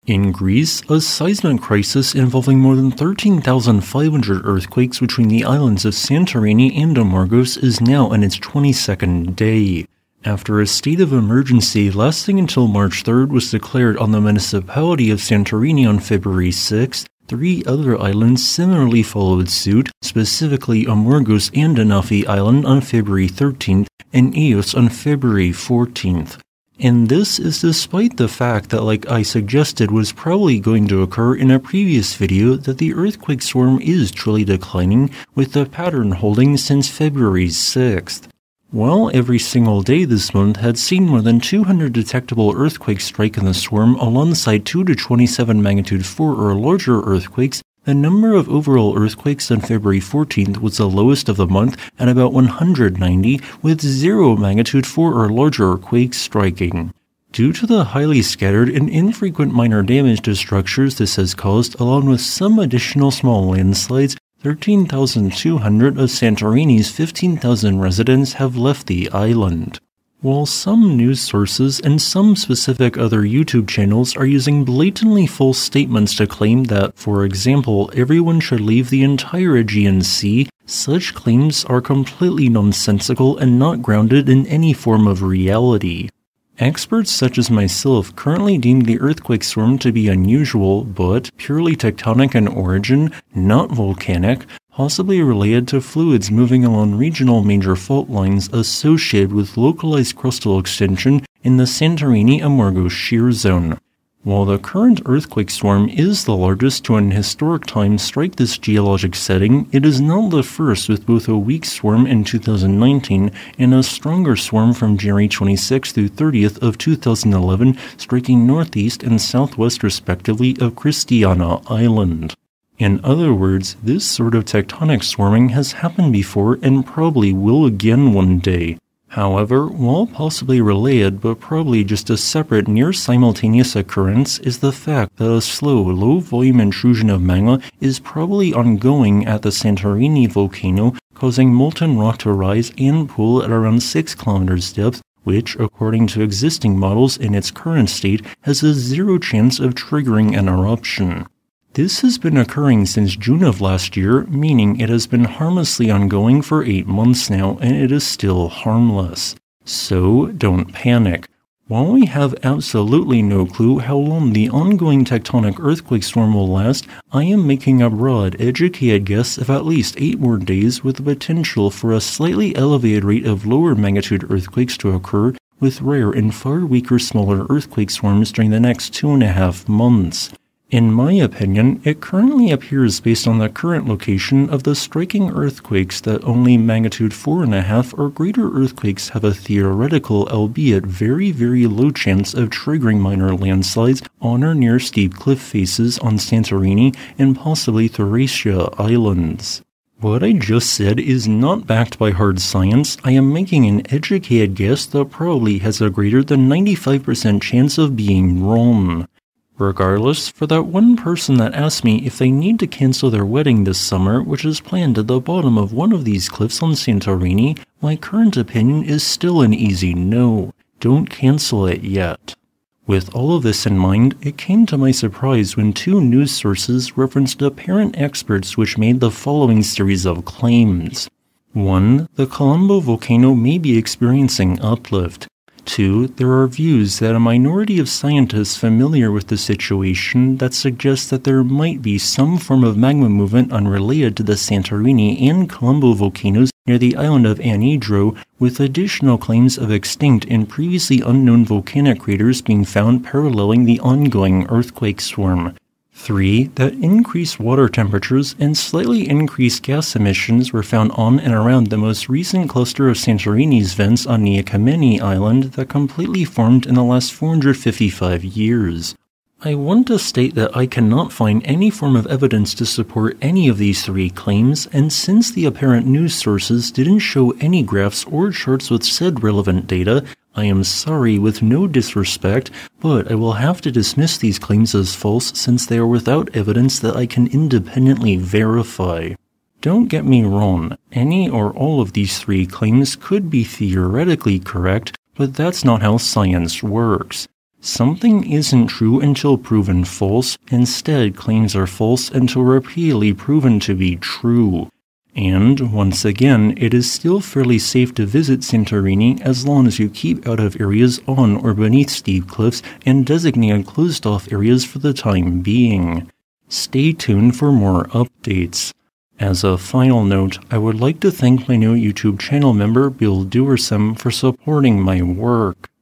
In Greece, a seismic crisis involving more than 13,500 earthquakes between the islands of Santorini and Amorgos is now in its 22nd day. After a state of emergency lasting until March 3rd was declared on the municipality of Santorini on February 6th, 3 other islands similarly followed suit, specifically Amorgos and Anafi Island on February 13th and Ios on February 14th. And this is despite the fact that, like I suggested was probably going to occur in a previous video, that the earthquake swarm is truly declining, with the pattern holding since February 6th. While every single day this month had seen more than 200 detectable earthquakes strike in the swarm alongside 2 to 27 magnitude 4 or larger earthquakes, the number of overall earthquakes on February 14th was the lowest of the month at about 190, with 0 magnitude 4 or larger quakes striking. Due to the highly scattered and infrequent minor damage to structures this has caused, along with some additional small landslides, 13,200 of Santorini's 15,000 residents have left the island. While some news sources and some specific other YouTube channels are using blatantly false statements to claim that, for example, everyone should leave the entire Aegean Sea, such claims are completely nonsensical and not grounded in any form of reality. Experts such as myself currently deem the earthquake swarm to be unusual, but purely tectonic in origin, not volcanic, possibly related to fluids moving along regional major fault lines associated with localized crustal extension in the Santorini-Amorgos shear zone. While the current earthquake swarm is the largest to in historic time strike this geologic setting, it is not the first, with both a weak swarm in 2019 and a stronger swarm from January 26th through 30th of 2011 striking northeast and southwest respectively of Christiana Island. In other words, this sort of tectonic swarming has happened before and probably will again one day. However, while possibly related but probably just a separate near-simultaneous occurrence, is the fact that a slow, low-volume intrusion of magma is probably ongoing at the Santorini Volcano, causing molten rock to rise and pool at around 6 kilometers depth, which, according to existing models in its current state, has a 0 chance of triggering an eruption. This has been occurring since June of last year, meaning it has been harmlessly ongoing for 8 months now, and it is still harmless. So, don't panic. While we have absolutely no clue how long the ongoing tectonic earthquake storm will last, I am making a broad, educated guess of at least 8 more days, with the potential for a slightly elevated rate of lower magnitude earthquakes to occur, with rare and far weaker smaller earthquake swarms during the next 2.5 months. In my opinion, it currently appears based on the current location of the striking earthquakes that only magnitude 4.5 or greater earthquakes have a theoretical, albeit very, very low chance of triggering minor landslides on or near steep cliff faces on Santorini and possibly Thracia Islands. What I just said is not backed by hard science. I am making an educated guess that probably has a greater than 95% chance of being wrong. Regardless, for that one person that asked me if they need to cancel their wedding this summer, which is planned at the bottom of one of these cliffs on Santorini, my current opinion is still an easy no. Don't cancel it yet. With all of this in mind, it came to my surprise when 2 news sources referenced apparent experts which made the following series of claims. 1. The Colombo volcano may be experiencing uplift. 2. There are views that a minority of scientists familiar with the situation that suggest that there might be some form of magma movement unrelated to the Santorini and Colombo volcanoes near the island of Anidro, with additional claims of extinct and previously unknown volcanic craters being found paralleling the ongoing earthquake swarm. 3. That increased water temperatures and slightly increased gas emissions were found on and around the most recent cluster of Santorini's vents on Niakameni Island that completely formed in the last 455 years. I want to state that I cannot find any form of evidence to support any of these 3 claims, and since the apparent news sources didn't show any graphs or charts with said relevant data, I am sorry with no disrespect, but I will have to dismiss these claims as false since they are without evidence that I can independently verify. Don't get me wrong, any or all of these 3 claims could be theoretically correct, but that's not how science works. Something isn't true until proven false. Instead, claims are false until repeatedly proven to be true. And, once again, it is still fairly safe to visit Santorini as long as you keep out of areas on or beneath steep cliffs and designate closed-off areas for the time being. Stay tuned for more updates. As a final note, I would like to thank my new YouTube channel member Bill Duersum for supporting my work.